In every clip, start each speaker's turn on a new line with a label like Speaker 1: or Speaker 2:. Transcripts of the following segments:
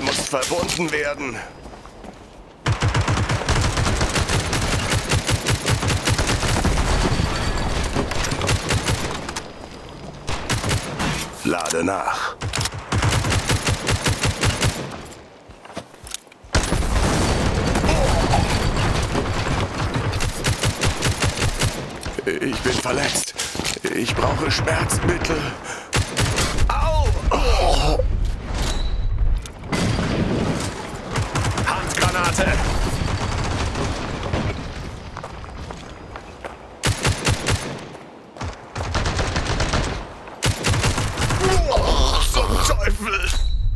Speaker 1: muss verbunden werden. Lade nach. Ich bin verletzt. Ich brauche Schmerzmittel. Au! Oh. Handgranate! Oh, zum Teufel!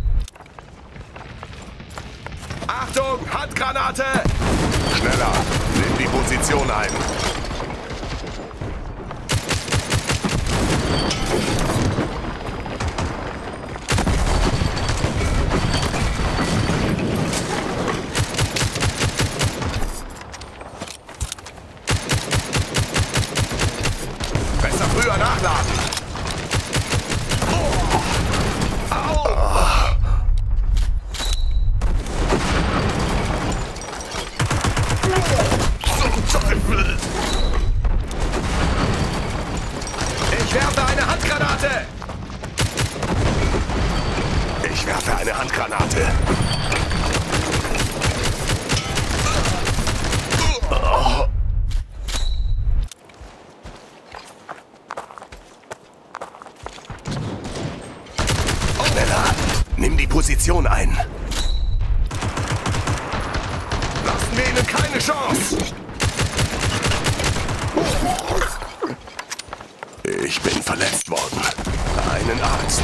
Speaker 1: Achtung! Handgranate! Schneller! Nimm die Position ein! Besser früher nachladen. Oh. Au. Zum Teufel. Ich werfe eine Handgranate. Ich werfe eine Handgranate. Oh. Nimm die Position ein. Lassen wir ihnen keine Chance. Ich bin verletzt worden. Einen Arzt.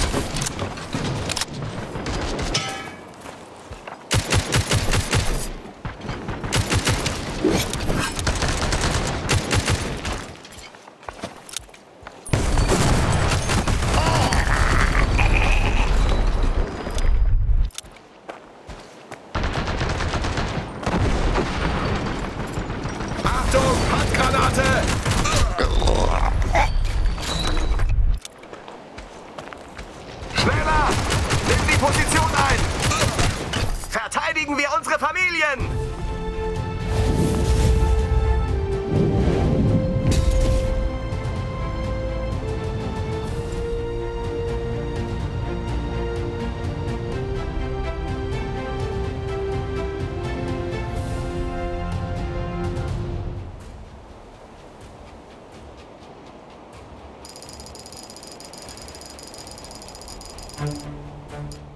Speaker 1: Handgranate! Schneller! Nimm die Position ein! Verteidigen wir unsere Familien!
Speaker 2: Thank you.